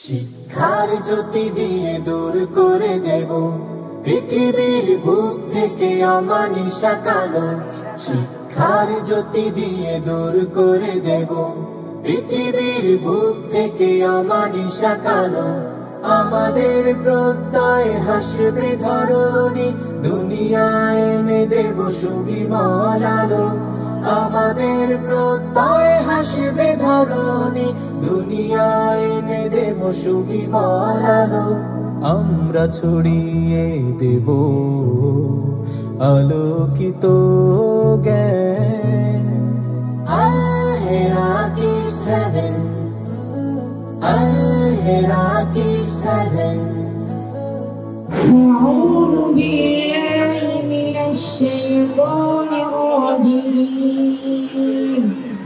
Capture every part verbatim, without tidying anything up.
শিক্ষার জ্যোতি দিয়ে দূর করে দেব পৃথিবীর বুক থেকে অমানিসা কালো। শিক্ষার জ্যোতি দিয়ে দূর করে দেব পৃথিবীর বুক থেকে অমানিসা কালো। আমাদের প্রত্যয় হাসবে ধরণী, দুনিয়ায় এনে দেব সুবিমল আলো। আমাদের প্রত্যয় হাসবে ধরণী, দুনিয়ায় এনে দেব সুবিমল আলো। আমরা ছড়িয়ে দেব আলোকিত জ্ঞান। আল-হেরাকি সেভেন, আল-হেরাকি সেভেন। আউযু বিল্লাহি মিনাশ শাইতানির রাজীম।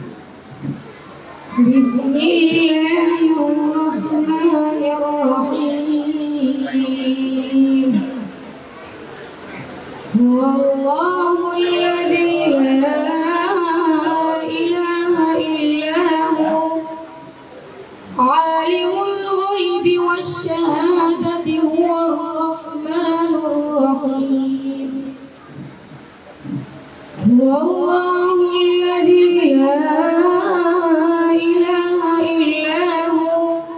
বিসমিল্লাহির রাহমানির রাহিম। হুয়াল্লাহু আল্লাযী লা ইলাহা ইল্লা হু আলিমুল গায়বি ওয়াশ শাহাদাতি হুয়ার রাহমানুর রাহিম। হুয়াল্লাহু আল্লাযী লা ইলাহা ইল্লা হু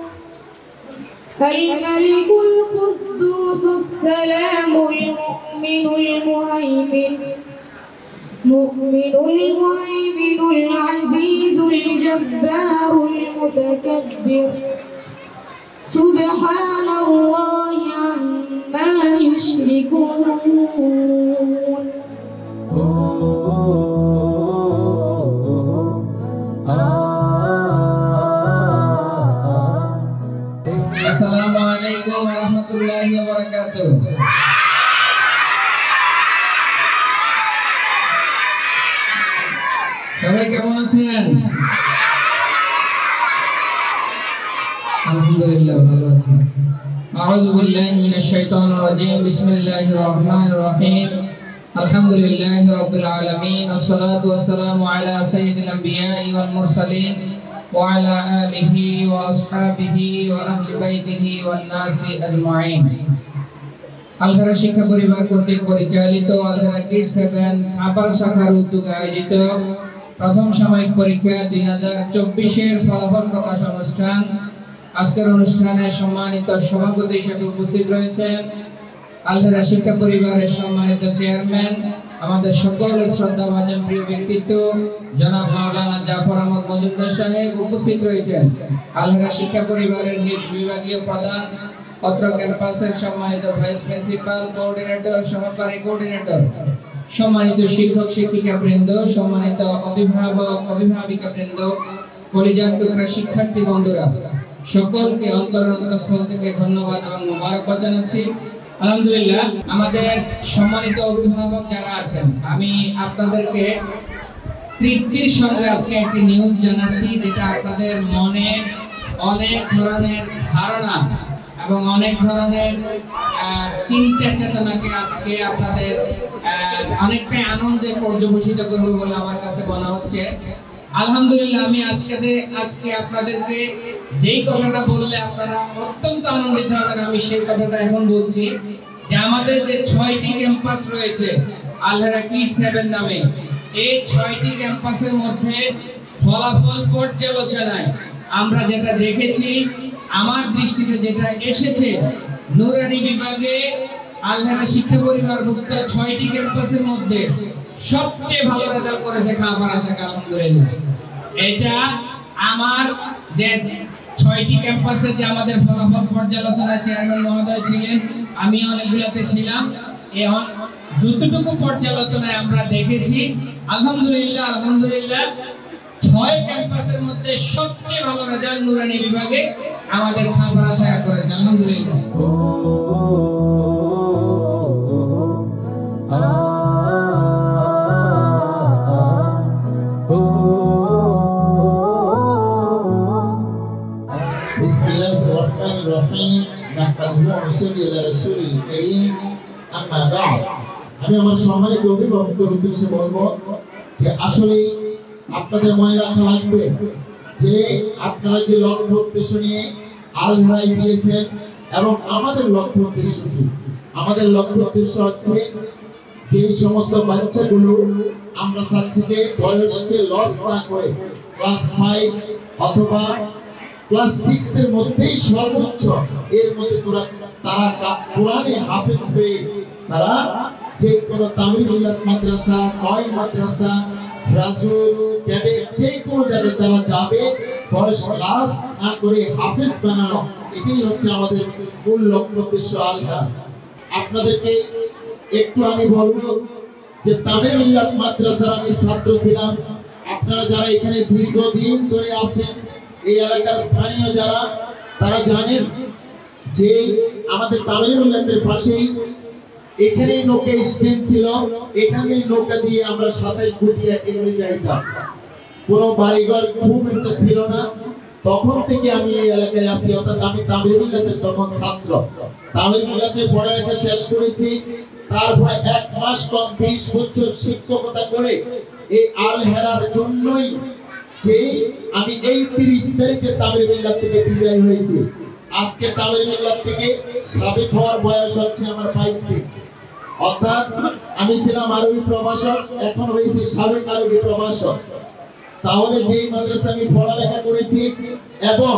আল-মালিকুল কুদ্দুসুস সালামুল মুমিনুল মুহাইমিন মুমিনুল মুহাইমিনুল আজিজুল জব্বারুল মুতাকাব্বির। সুবহানাল্লাহি আম্মা ইউশরিকুন। আসসালামু আলাইকুম ওয়া রাহমাতুল্লাহি ওয়া বারাকাতুহু। সবাই কেমন আছেন? আলহামদুলিল্লাহ ভালো আছি। আউযু বিল্লাহি মিনাশ শাইতানির রাজীম। বিসমিল্লাহির রাহমানির রাহিম। আলহামদুলিল্লাহি রাব্বিল আলামিন। ওয়াসসালাতু ওয়াসসালামু আলা সাইয়্যিদিল আমবিয়াই ওয়াল মুরসালিন ওয়া আলা আলিহি ওয়া আসহাবিহি ওয়া আহলি বাইতিহি ওয়ান নাসি আজমাইন। আল-হেরা শিক্ষা পরিবার কর্তৃক পরিচালিত আল-হেরা কিডস সেভেন আপার শাখার উদ্যোগে আয়োজিত প্রথম সাময়িক পরীক্ষা দুই হাজার চব্বিশ এর ফলাফল প্রকাশ অনুষ্ঠান। আজকের অনুষ্ঠানে সম্মানিত সভাপতি হিসেবে উপস্থিত রয়েছেন আল-হেরা শিক্ষা পরিবারের সম্মানিত চেয়ারম্যান, আমাদের সকল শ্রদ্ধাভাজন প্রিয় ব্যক্তিত্ব জনাব মাওলানা জাফর আহমদ মজুমদার সাহেব উপস্থিত রয়েছেন। আল-হেরা শিক্ষা পরিবারের নিজ বিভাগীয় প্রধান, অত্র ক্যাম্পাসের সম্মানিত ভাইস প্রিন্সিপাল, কোঅর্ডিনেটর, সহকারী কোঅর্ডিনেটর, সম্মানিত শিক্ষক শিক্ষিকা বৃন্দ, সম্মানিত অভিভাবক অভিভাবিকা বৃন্দ, কলিজার টুকরা শিক্ষার্থী বন্ধুরা, সকলকে অন্তরের অন্তঃস্থল থেকে ধন্যবাদ এবং মোবারকবাদ জানাচ্ছি। আলহামদুলিল্লাহ, আমাদের সম্মানিত অভিভাবক যারা আছেন, আমি আপনাদেরকে তৃপ্তির সঙ্গে আজকে একটি নিউজ জানাচ্ছি, যেটা আপনাদের মনে অনেক ধরনের ধারণা এবং অনেক ধরনের চিন্তা চেতনাকে আজকে আপনাদের অনেকটাই আনন্দে পর্যবেসিত করবে বলে আমার কাছে মনে হচ্ছে। আলহামদুলিল্লাহ, আমি আজকে আজকে আপনাদেরকে যেই কথাটা বললে আপনারা অত্যন্ত আনন্দিত হবেন, আমি সেই কথাটা এখন বলছি যে আমাদের যে ছয়টি ক্যাম্পাস রয়েছে আল-হেরা কিডস সেভেন নামে, এই ছয়টি ক্যাম্পাসের মধ্যে ফলাফল পর্যালোচনায় আমরা যেটা দেখেছি, আমার দৃষ্টিতে যেটা এসেছে, নুরানি বিভাগে আল-হেরা শিক্ষা পরিবারভুক্ত ছয়টি ক্যাম্পাসের মধ্যে সবচেয়ে ভালো রেজাল্ট করেছে খাপাড়া শাখা। আলহামদুলিল্লাহ, এটা আমার যে ছয়টি ক্যাম্পাসে যে আমাদের ফলাফল পর্যালোচনায় চেয়ারম্যান মহোদয় ছিলেন, আমি অনেকগুলোতে ছিলাম, এখন যতটুকু পর্যালোচনায় আমরা দেখেছি, আলহামদুলিল্লাহ আলহামদুলিল্লাহ ছয় ক্যাম্পাসের মধ্যে সবচেয়ে ভালো রেজাল্ট নুরানি বিভাগে আমাদের খাপাড়া শাখা করেছে। আলহামদুলিল্লাহ। বিসমিল্লাহির রাহমানির রাহিম। নাহমাদুহু ওয়া নুসাল্লি আলা রাসূলিল কারীম। আম্মা বা'দ। আমি আমার সম্মানিত অভিভাবকদের উদ্দেশ্যে বলবো যে আসলে আপনাদের মনে রাখা লাগবে যে আপনারা যে লক্ষ্য উদ্দেশ্য নিয়ে আলহারাই দিয়েছেন এবং আমাদের লক্ষ্য উদ্দেশ্য কি? আমাদের লক্ষ্য উদ্দেশ্য হচ্ছে যে সমস্ত বাচ্চাগুলো আমরা চাচ্ছি যে বয়সকে লস না করে ক্লাস ফাইভ অথবা ক্লাস সিক্স এর মধ্যেই সর্বোচ্চ এর মধ্যে তারা কোরআনে হাফেজ হয়ে তারা যে কোনো তামিল মিল্লাত মাদ্রাসা, কয় মাদ্রাসা, রাজুল, ক্যাডেট যে কোনো জায়গায় তারা যাবে, বয়স ক্লাস না করে হাফেজ বানানো, এটাই হচ্ছে আমাদের মূল লক্ষ্য উদ্দেশ্য। আল্লাহ আপনাদেরকে একটু আমি বলবো যে তামিল মিল্লাত মাদ্রাসার আমি ছাত্র ছিলাম। আপনারা যারা এখানে দীর্ঘদিন ধরে আছেন, এই এলাকার স্থানীয় যারা, তারা জানেন যে আমাদের তামিল মিল্লাতের পাশেই এখানে নৌকা স্ট্যান্ড ছিল, এখানে নৌকা দিয়ে আমরা সাতাইশ ফুটিয়া এগিয়ে যাইতাম। কোনো বাড়িঘর খুব একটা ছিল না। তখন থেকে আমি এই এলাকায় আসি, অর্থাৎ আমি তামিল মিল্লাতের তখন ছাত্র। তামিল মিল্লাতে পড়ালেখা শেষ করেছি, তারপরে এক মাস কম বিশ বছর শিক্ষকতা করে এই আল হেরার জন্যই যে আমি এই তিরিশ তারিখে তামিল মিল্লাত থেকে বিদায় হয়েছি। আজকে তামিল মিল্লাত থেকে সাবেক হওয়ার বয়স হচ্ছে আমার বাইশ দিন, অর্থাৎ আমি ছিলাম আরবি প্রভাষক, এখন হয়েছি সাবেক আরবি প্রভাষক। তাহলে যেই মাদ্রাসা আমি পড়ালেখা করেছি এবং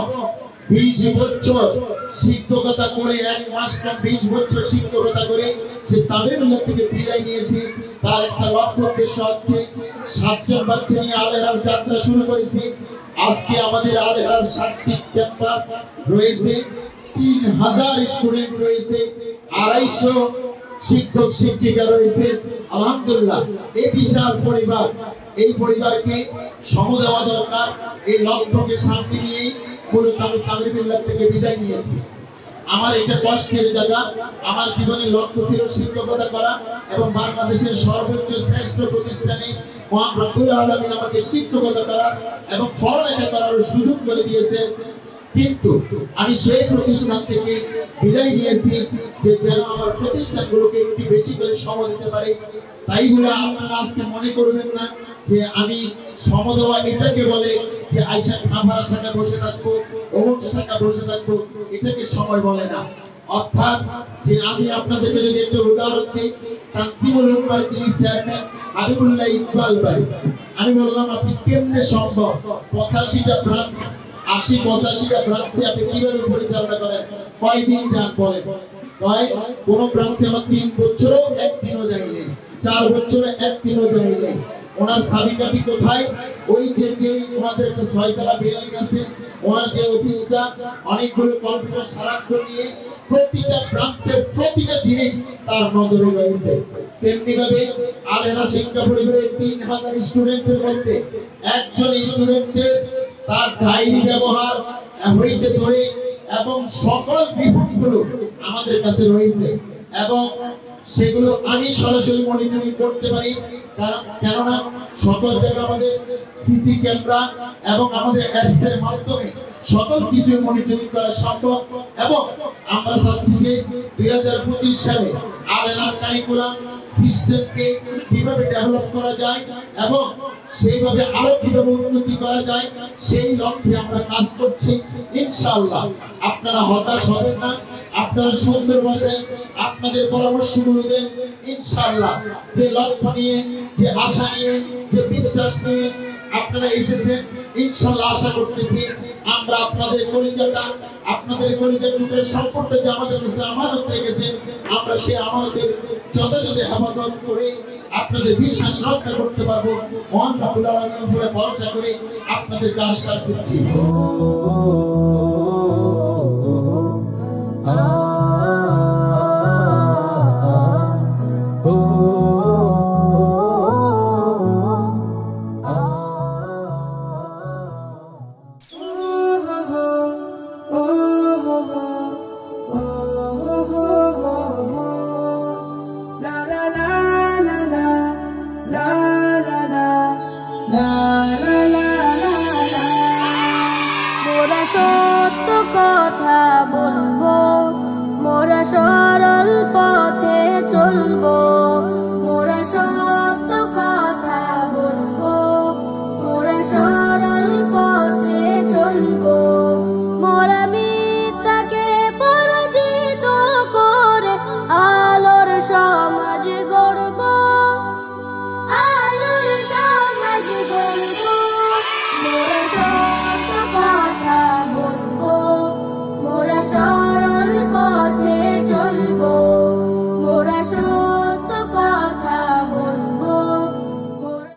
বিশ বছর শিক্ষকতা করে, এক মাস কম বিশ বছর শিক্ষকতা করে সে তামিল মিল্লাত থেকে বিদায় নিয়েছি, তার একটা লক্ষ্য উদ্দেশ্য হচ্ছে সাতজন বাচ্চা নিয়ে আল হেরার যাত্রা শুরু করেছি। আজকে আমাদের আল হেরার ষাটটি ক্যাম্পাস রয়েছে, তিন হাজার স্টুডেন্ট রয়েছে, আড়াইশো শিক্ষক শিক্ষিকা রয়েছে। আলহামদুলিল্লাহ, এই বিশাল পরিবার, এই পরিবারকে সম দেওয়া দরকার। এই লক্ষ্যকে সামনে নিয়েই মূলত আমি তামিল মিল্লাত থেকে বিদায় নিয়েছি। আমার এটা কষ্টের জায়গা। আমার জীবনের লক্ষ্য ছিল শিক্ষকতা করা এবং বাংলাদেশের সর্বোচ্চ শ্রেষ্ঠ প্রতিষ্ঠানে মহান রব্বুল আলামিন আমাকে শিক্ষকতা করা এবং পড়ালেখা করার সুযোগ করে দিয়েছেন। কিন্তু আমি সেই প্রতিষ্ঠান থেকে বিদায় নিয়েছি যে যেন আমার প্রতিষ্ঠানগুলোকে একটু বেশি করে সময় দিতে পারে। তাই বলে আপনারা আজকে মনে করবেন না যে আমি সম দেওয়া এটাকে বলে যে আয়সা খাবার শাখা বসে থাকবো, অমুক শাখা বসে থাকবো, এটাকে সময় বলে না। অর্থাৎ যে আমি আপনাদেরকে যদি একটা উদাহরণ দিই, তানজিমুল উম্মার যিনি চেয়ারম্যান হাবিবুল্লাহ ইকবাল ভাই, আমি বললাম আপনি কেমনে সম্ভব পঁচাশিটা ব্রাঞ্চ, আশি পঁচাশিটা ব্রাঞ্চে আপনি কিভাবে পরিচালনা করেন, কয়দিন যান বলেন? কয় কোন ব্রাঞ্চে আমার তিন বছরও একদিনও যাইনি, চার বছরে একদিনও যাইনি। ওনার চাবিকাঠি কোথায়? ওই যে যে ওনাদের একটা ছয়তলা বিল্ডিং আছে, ওনার যে অফিসটা, অনেকগুলো কম্পিউটার সারাক্ষণ নিয়ে প্রতিটা ব্রাঞ্চের প্রতিটা জিনিস তার নজরে রয়েছে। তেমনি ভাবে আল হেরা শিক্ষা পরিবারের তিন হাজার স্টুডেন্টের মধ্যে একজন স্টুডেন্টের তার ডায়েরি ব্যবহার হইতে ধরে এবং সকল রিপোর্টগুলো আমাদের কাছে রয়েছে এবং সেগুলো আমি সরাসরি মনিটরিং করতে পারি। কারণ কেননা সকল জায়গায় আমাদের সিসি ক্যামেরা এবং আমাদের অ্যাপস এর মাধ্যমে সকল কিছু মনিটরিং করা সম্ভব এবং আমরা চাচ্ছি যে দুই হাজার পঁচিশ সালে আল হেরার কারিকুলাম সিস্টেমকে কিভাবে ডেভেলপ করা যায় এবং সেইভাবে আরো কিভাবে উন্নতি করা যায় সেই লক্ষ্যে আমরা কাজ করছি। ইনশাআল্লাহ আপনারা হতাশ হবেন না, আপনারা সুন্দর ভাষায় আপনাদের পরামর্শগুলো দেন। ইনশাআল্লাহ যে লক্ষ্য নিয়ে, যে আশা নিয়ে, যে বিশ্বাস নিয়ে আপনারা এসেছেন, ইনশাআল্লাহ আশা করতেছি আমরা আপনাদের কলিজাটা, আপনাদের কলিজার টুকরো সম্পর্কে যে আমাদের কাছে আমানত রেখেছে, আমরা সেই আমানতের যথাযথ হেফাজত করে আপনাদের বিশ্বাস রক্ষা করতে পারবো। মহান রব্বুল আলামিনের উপরে ভরসা করে আপনাদেরকে আশ্বাস দিচ্ছি। Corazón